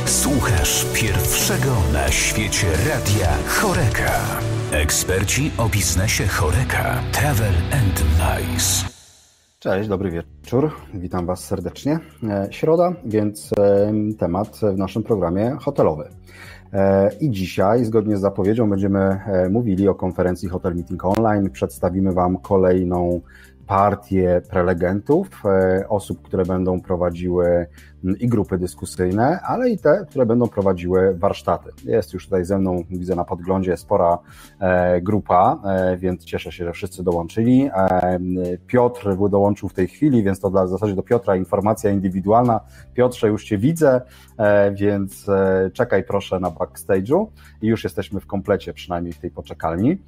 Słuchasz pierwszego na świecie radia Horeca. Eksperci o biznesie Horeca, Travel and Nice. Cześć, dobry wieczór. Witam Was serdecznie. Środa, więc temat w naszym programie hotelowy. I dzisiaj, zgodnie z zapowiedzią, będziemy mówili o konferencji Hotel Meeting Online. Przedstawimy Wam kolejną partię prelegentów, osób, które będą prowadziły i grupy dyskusyjne, ale i te, które będą prowadziły warsztaty. Jest już tutaj ze mną, widzę na podglądzie, spora grupa, więc cieszę się, że wszyscy dołączyli. Piotr dołączył w tej chwili, więc to w zasadzie do Piotra informacja indywidualna. Piotrze, już Cię widzę, więc czekaj proszę na backstage'u i już jesteśmy w komplecie, przynajmniej w tej poczekalni.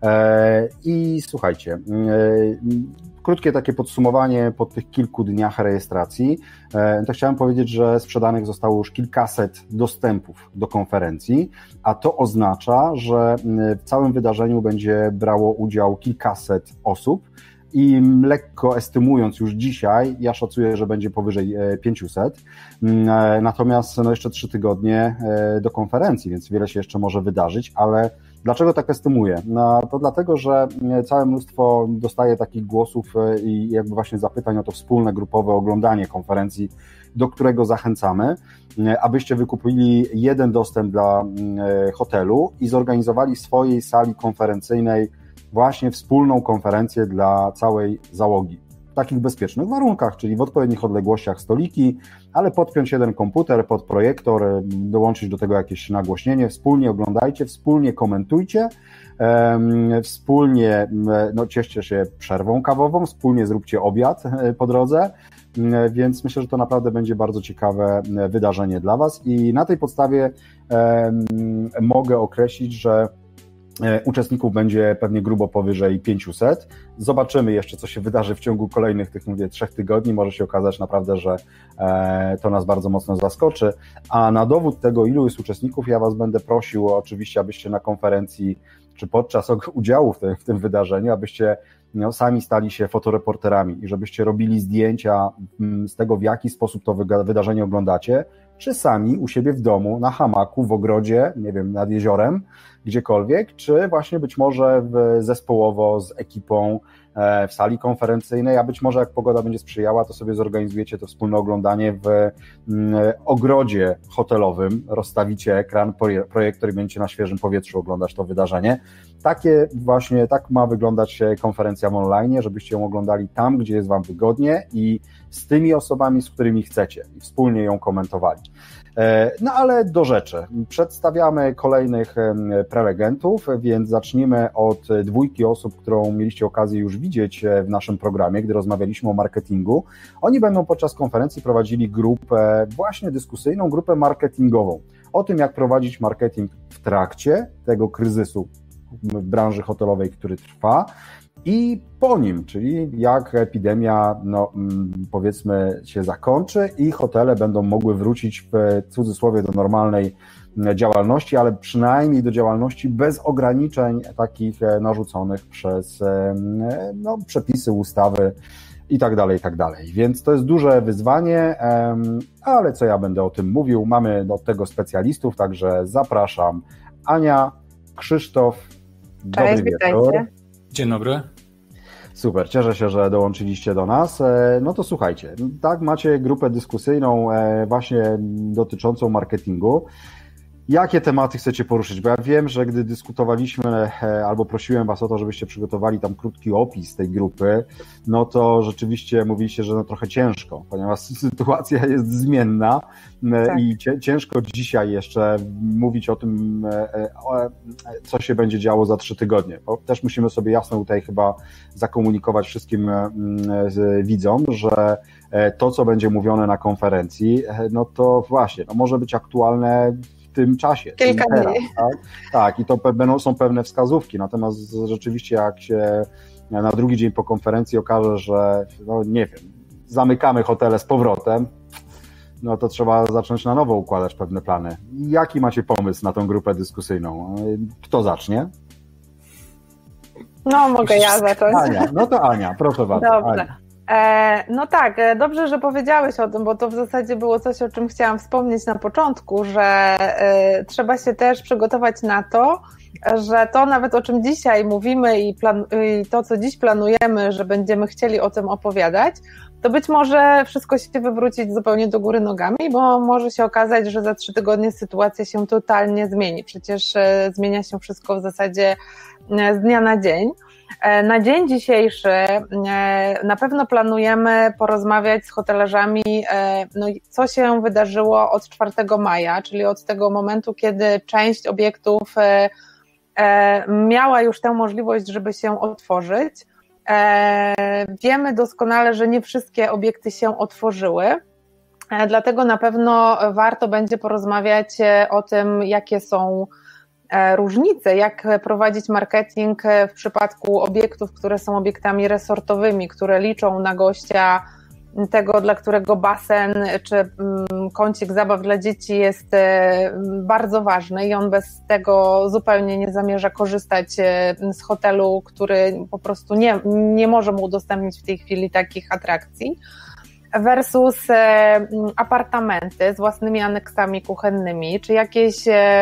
I słuchajcie, krótkie takie podsumowanie po tych kilku dniach rejestracji. To chciałem powiedzieć, że sprzedanych zostało już kilkaset dostępów do konferencji, a to oznacza, że w całym wydarzeniu będzie brało udział kilkaset osób i lekko estymując już dzisiaj, ja szacuję, że będzie powyżej 500, natomiast jeszcze 3 tygodnie do konferencji, więc wiele się jeszcze może wydarzyć, ale dlaczego tak estymuję? No, to dlatego, że całe mnóstwo dostaję takich głosów i jakby właśnie zapytań o to wspólne, grupowe oglądanie konferencji, do którego zachęcamy, abyście wykupili jeden dostęp dla hotelu i zorganizowali w swojej sali konferencyjnej właśnie wspólną konferencję dla całej załogi. W takich bezpiecznych warunkach, czyli w odpowiednich odległościach stoliki, ale podpiąć jeden komputer pod projektor, dołączyć do tego jakieś nagłośnienie, wspólnie oglądajcie, wspólnie komentujcie, wspólnie cieszcie się przerwą kawową, wspólnie zróbcie obiad po drodze, więc myślę, że to naprawdę będzie bardzo ciekawe wydarzenie dla Was i na tej podstawie mogę określić, że uczestników będzie pewnie grubo powyżej 500. Zobaczymy jeszcze, co się wydarzy w ciągu kolejnych tych, 3 tygodni. Może się okazać naprawdę, że to nas bardzo mocno zaskoczy. A na dowód tego, ilu jest uczestników, ja Was będę prosił oczywiście, abyście na konferencji, czy podczas udziału w tym wydarzeniu, abyście sami stali się fotoreporterami i żebyście robili zdjęcia z tego, w jaki sposób to wydarzenie oglądacie, czy sami u siebie w domu, na hamaku, w ogrodzie, nie wiem, nad jeziorem, gdziekolwiek, czy właśnie być może zespołowo z ekipą w sali konferencyjnej, a być może jak pogoda będzie sprzyjała, to sobie zorganizujecie to wspólne oglądanie w ogrodzie hotelowym, rozstawicie ekran, projektor i będziecie na świeżym powietrzu oglądać to wydarzenie. Tak ma wyglądać konferencja w online, żebyście ją oglądali tam, gdzie jest Wam wygodnie i z tymi osobami, z którymi chcecie i wspólnie ją komentowali. No ale do rzeczy. Przedstawiamy kolejnych prelegentów, więc zacznijmy od 2 osób, którą mieliście okazję już widzieć w naszym programie, gdy rozmawialiśmy o marketingu. Oni będą podczas konferencji prowadzili grupę właśnie dyskusyjną, grupę marketingową. O tym, jak prowadzić marketing w trakcie tego kryzysu w branży hotelowej, który trwa, i po nim, czyli jak epidemia, powiedzmy, się zakończy i hotele będą mogły wrócić w cudzysłowie do normalnej działalności, ale przynajmniej do działalności bez ograniczeń takich narzuconych przez przepisy, ustawy i tak dalej, i tak dalej. Więc to jest duże wyzwanie, ale co ja będę o tym mówił, mamy do tego specjalistów, także zapraszam. Ania, Krzysztof, dobry wieczór. Dzień dobry. Super, cieszę się, że dołączyliście do nas. No to słuchajcie, tak, macie grupę dyskusyjną właśnie dotyczącą marketingu. Jakie tematy chcecie poruszyć? Bo ja wiem, że gdy dyskutowaliśmy albo prosiłem Was o to, żebyście przygotowali tam krótki opis tej grupy, no to rzeczywiście mówiliście, że trochę ciężko, ponieważ sytuacja jest zmienna i ciężko dzisiaj jeszcze mówić o tym, co się będzie działo za 3 tygodnie. Bo też musimy sobie jasno tutaj chyba zakomunikować wszystkim widzom, że to, co będzie mówione na konferencji, no to właśnie, może być aktualne w tym czasie. Kilka teraz, dni. tak, i to są pewne wskazówki, natomiast rzeczywiście jak się na drugi dzień po konferencji okaże, że nie wiem, zamykamy hotele z powrotem, no to trzeba zacząć na nowo układać pewne plany. Jaki macie pomysł na tą grupę dyskusyjną? Kto zacznie? No, mogę ja zacząć. Ania, no to Ania, proszę bardzo. Dobrze. Ania. No tak, dobrze, że powiedziałeś o tym, bo to w zasadzie było coś, o czym chciałam wspomnieć na początku, że trzeba się też przygotować na to, że to nawet o czym dzisiaj mówimy i to, co dziś planujemy, że będziemy chcieli o tym opowiadać, to być może wszystko się wywrócić zupełnie do góry nogami, bo może się okazać, że za 3 tygodnie sytuacja się totalnie zmieni. Przecież zmienia się wszystko w zasadzie z dnia na dzień. Na dzień dzisiejszy na pewno planujemy porozmawiać z hotelarzami, no, co się wydarzyło od 4 maja, czyli od tego momentu, kiedy część obiektów miała już tę możliwość, żeby się otworzyć. Wiemy doskonale, że nie wszystkie obiekty się otworzyły, dlatego na pewno warto będzie porozmawiać o tym, jakie są różnice, jak prowadzić marketing w przypadku obiektów, które są obiektami resortowymi, które liczą na gościa tego, dla którego basen czy kącik zabaw dla dzieci jest bardzo ważny i on bez tego zupełnie nie zamierza korzystać z hotelu, który po prostu nie może mu udostępnić w tej chwili takich atrakcji. Versus apartamenty z własnymi aneksami kuchennymi, czy jakieś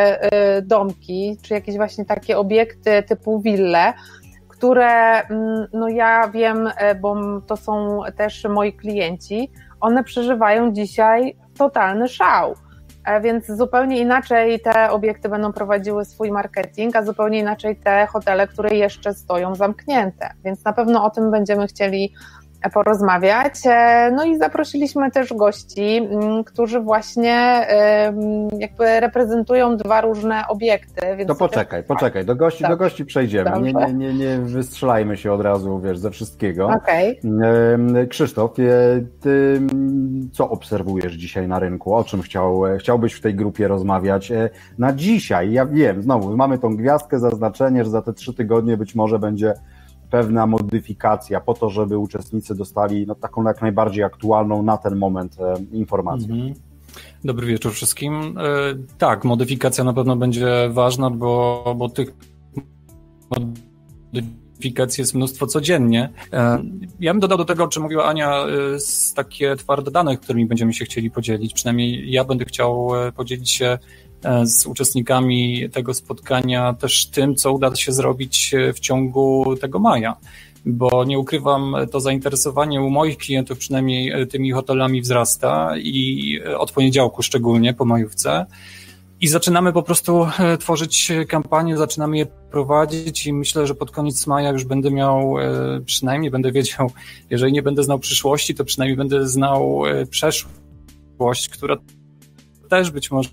domki, czy jakieś właśnie takie obiekty typu wille, które, no ja wiem, bo to są też moi klienci, one przeżywają dzisiaj totalny szał. Więc zupełnie inaczej te obiekty będą prowadziły swój marketing, a zupełnie inaczej te hotele, które jeszcze stoją zamknięte. Więc na pewno o tym będziemy chcieli porozmawiać. No i zaprosiliśmy też gości, którzy właśnie jakby reprezentują 2 różne obiekty. Więc to poczekaj, do gości przejdziemy. Nie wystrzelajmy się od razu, wiesz, ze wszystkiego. Okay. Krzysztof, ty co obserwujesz dzisiaj na rynku? O czym chciałbyś w tej grupie rozmawiać? Na dzisiaj, ja wiem, znowu mamy tą gwiazdkę, zaznaczenie, że za te 3 tygodnie być może będzie pewna modyfikacja po to, żeby uczestnicy dostali taką jak najbardziej aktualną na ten moment informację. Dobry wieczór wszystkim. Tak, modyfikacja na pewno będzie ważna, bo tych modyfikacji jest mnóstwo codziennie. Ja bym dodał do tego, o czym mówiła Ania, takie twarde dane, którymi będziemy się chcieli podzielić. Przynajmniej ja będę chciał podzielić się z uczestnikami tego spotkania też tym, co uda się zrobić w ciągu tego maja, bo nie ukrywam, to zainteresowanie u moich klientów przynajmniej tymi hotelami wzrasta i od poniedziałku szczególnie po majówce i zaczynamy po prostu tworzyć kampanie, zaczynamy je prowadzić i myślę, że pod koniec maja już będę miał, przynajmniej będę wiedział, jeżeli nie będę znał przyszłości, to przynajmniej będę znał przeszłość, która też być może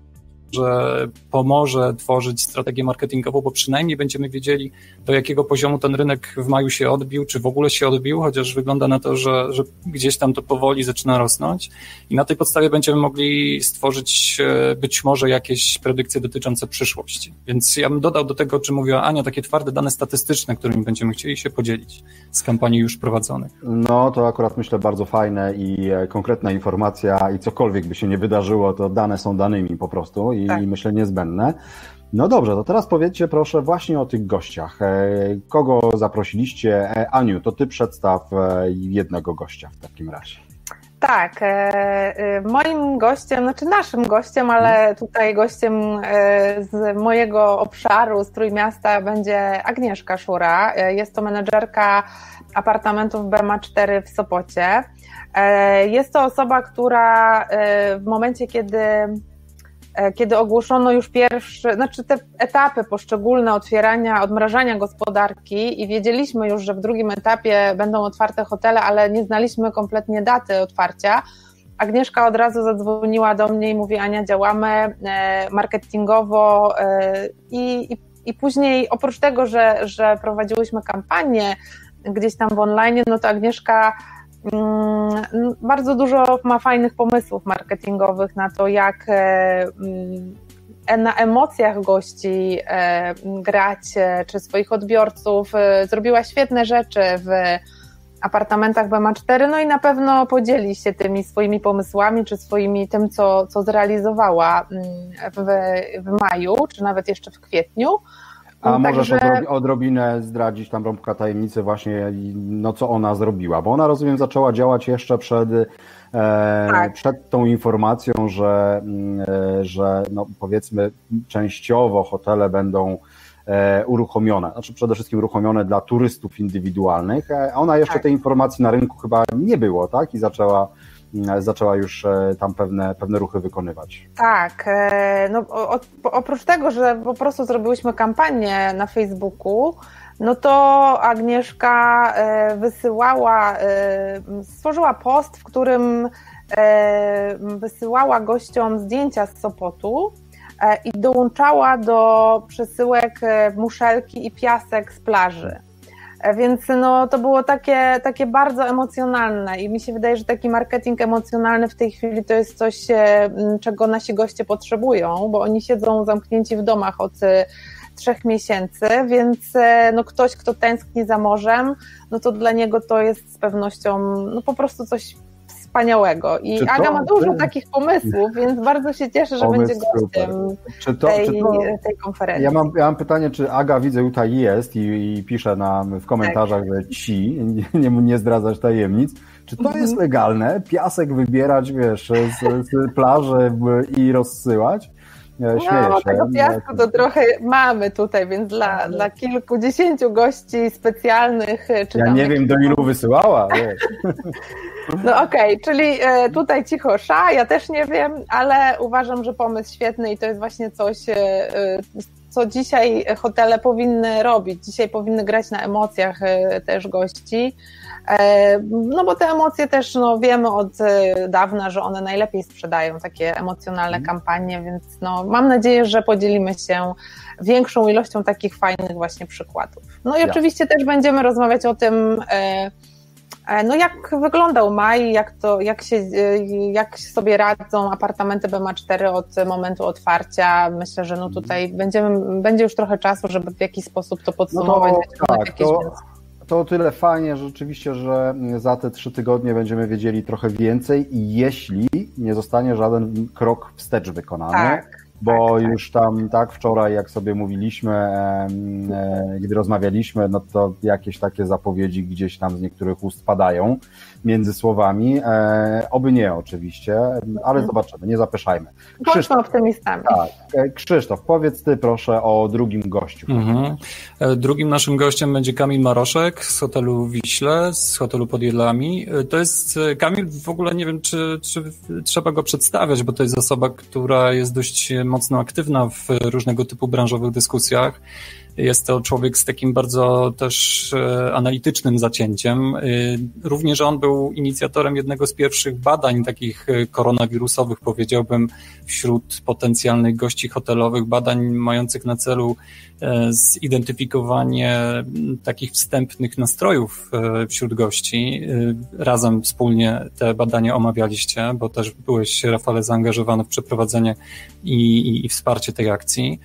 pomoże tworzyć strategię marketingową, bo przynajmniej będziemy wiedzieli, do jakiego poziomu ten rynek w maju się odbił, czy w ogóle się odbił, chociaż wygląda na to, że gdzieś tam to powoli zaczyna rosnąć i na tej podstawie będziemy mogli stworzyć być może jakieś predykcje dotyczące przyszłości. Więc ja bym dodał do tego, o czym mówiła Ania, takie twarde dane statystyczne, którymi będziemy chcieli się podzielić z kampanii już prowadzonych. No to akurat myślę bardzo fajne i konkretna informacja i cokolwiek by się nie wydarzyło, to dane są danymi po prostu i myślę niezbędne. No dobrze, to teraz powiedzcie proszę właśnie o tych gościach. Kogo zaprosiliście? Aniu, to ty przedstaw jednego gościa w takim razie. Tak, moim gościem, znaczy naszym gościem, ale tutaj gościem z mojego obszaru, z Trójmiasta będzie Agnieszka Szura. Jest to menedżerka apartamentów BMA4 w Sopocie. Jest to osoba, która w momencie, kiedy ogłoszono już te etapy poszczególne otwierania, odmrażania gospodarki i wiedzieliśmy już, że w drugim etapie będą otwarte hotele, ale nie znaliśmy kompletnie daty otwarcia, Agnieszka od razu zadzwoniła do mnie i mówi: Ania, działamy marketingowo i później oprócz tego, że prowadziłyśmy kampanię gdzieś tam w online, no to Agnieszka bardzo dużo ma fajnych pomysłów marketingowych na to, jak na emocjach gości grać, czy swoich odbiorców. Zrobiła świetne rzeczy w apartamentach BMA4, no i na pewno podzieli się tymi swoimi pomysłami, czy tym, co zrealizowała w maju, czy nawet jeszcze w kwietniu. A możesz odrobinę zdradzić tam rąbka tajemnicy właśnie, no co ona zrobiła, bo ona, rozumiem, zaczęła działać jeszcze przed tą informacją, że no powiedzmy częściowo hotele będą uruchomione, znaczy przede wszystkim uruchomione dla turystów indywidualnych, a ona jeszcze tej informacji na rynku chyba nie było, tak? I zaczęła już tam pewne ruchy wykonywać. Tak, no oprócz tego, że po prostu zrobiłyśmy kampanię na Facebooku, no to Agnieszka stworzyła post, w którym wysyłała gościom zdjęcia z Sopotu i dołączała do przesyłek muszelki i piasek z plaży. Więc no, to było takie bardzo emocjonalne i mi się wydaje, że taki marketing emocjonalny w tej chwili to jest coś, czego nasi goście potrzebują, bo oni siedzą zamknięci w domach od 3 miesięcy, więc no, ktoś, kto tęskni za morzem, no to dla niego to jest z pewnością no, po prostu coś wspaniałego. I Aga ma dużo takich pomysłów, więc bardzo się cieszę, że będzie gościem tej konferencji. Ja mam pytanie, czy Aga, widzę, tutaj jest i pisze nam w komentarzach, że nie zdradzasz tajemnic. Czy to jest legalne? Piasek wybierać, wiesz, z plaży i rozsyłać? Śmieję się. Tego piasku to trochę mamy tutaj, więc dla kilkudziesięciu gości specjalnych. Ja nie wiem, do ilu wysyłała. No okej, czyli tutaj cicho ja też nie wiem, ale uważam, że pomysł świetny i to jest właśnie coś, co dzisiaj hotele powinny robić. Dzisiaj powinny grać na emocjach też gości. No bo te emocje też no, wiemy od dawna, że one najlepiej sprzedają takie emocjonalne kampanie, więc no, mam nadzieję, że podzielimy się większą ilością takich fajnych właśnie przykładów. No i oczywiście też będziemy rozmawiać o tym, no jak wyglądał maj, jak sobie radzą apartamenty BMA4 od momentu otwarcia. Myślę, że no tutaj będzie już trochę czasu, żeby w jakiś sposób to podsumować. To o tyle fajnie rzeczywiście, że za te 3 tygodnie będziemy wiedzieli trochę więcej i jeśli nie zostanie żaden krok wstecz wykonany, bo już tam wczoraj, jak sobie mówiliśmy, gdy rozmawialiśmy, no to jakieś takie zapowiedzi gdzieś tam z niektórych ust padają między słowami. Oby nie oczywiście, ale zobaczymy, nie zapeszajmy. Bądźmy optymistami. Tak. Krzysztof, powiedz ty proszę o drugim gościu. Drugim naszym gościem będzie Kamil Maroszek z hotelu Wiśle, z hotelu pod Jedlami. To jest Kamil, w ogóle nie wiem, czy trzeba go przedstawiać, bo to jest osoba, która jest dość mocno aktywna w różnego typu branżowych dyskusjach. Jest to człowiek z takim bardzo też analitycznym zacięciem. Również on był inicjatorem jednego z pierwszych badań takich koronawirusowych, powiedziałbym, wśród potencjalnych gości hotelowych, badań mających na celu zidentyfikowanie takich wstępnych nastrojów wśród gości. Razem wspólnie te badania omawialiście, bo też byłeś, Rafale, zaangażowany w przeprowadzenie i wsparcie tej akcji.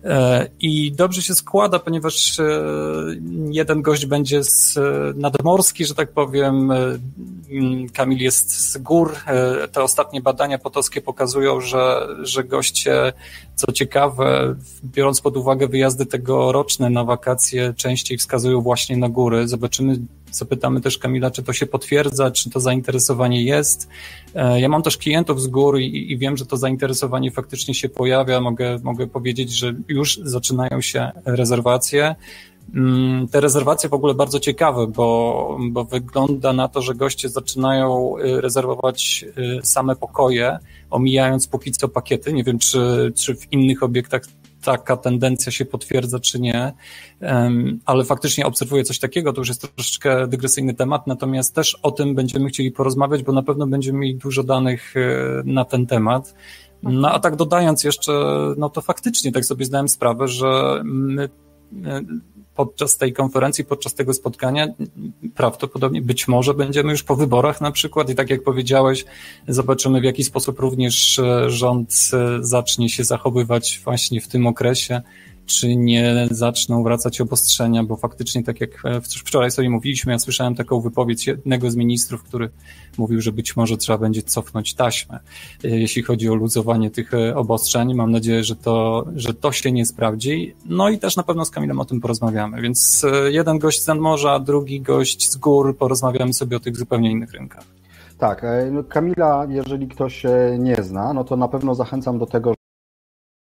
I dobrze się składa, ponieważ jeden gość będzie nadmorski, że tak powiem. Kamil jest z gór. Te ostatnie badania potoskie pokazują, że goście, co ciekawe, biorąc pod uwagę wyjazdy tegoroczne na wakacje, częściej wskazują właśnie na góry. Zapytamy też Kamila, czy to się potwierdza, czy to zainteresowanie jest. Ja mam też klientów z gór i wiem, że to zainteresowanie faktycznie się pojawia. Mogę powiedzieć, że już zaczynają się rezerwacje. Te rezerwacje w ogóle bardzo ciekawe, bo wygląda na to, że goście zaczynają rezerwować same pokoje, omijając póki co pakiety. Nie wiem, czy w innych obiektach taka tendencja się potwierdza, czy nie, ale faktycznie obserwuję coś takiego, to już jest troszeczkę dygresyjny temat, natomiast też o tym będziemy chcieli porozmawiać, bo na pewno będziemy mieli dużo danych na ten temat. No a tak dodając jeszcze, no to faktycznie tak sobie zdałem sprawę, że my podczas tej konferencji, podczas tego spotkania prawdopodobnie być może będziemy już po wyborach na przykład i tak jak powiedziałeś, zobaczymy w jaki sposób również rząd zacznie się zachowywać właśnie w tym okresie, czy nie zaczną wracać obostrzenia, bo faktycznie tak jak wczoraj sobie mówiliśmy, ja słyszałem taką wypowiedź jednego z ministrów, który mówił, że być może trzeba będzie cofnąć taśmę, jeśli chodzi o luzowanie tych obostrzeń. Mam nadzieję, że to się nie sprawdzi. No i też na pewno z Kamilem o tym porozmawiamy, więc jeden gość z nadmorza, drugi gość z gór, porozmawiamy sobie o tych zupełnie innych rynkach. Tak, Kamila, jeżeli ktoś nie zna, no to na pewno zachęcam do tego,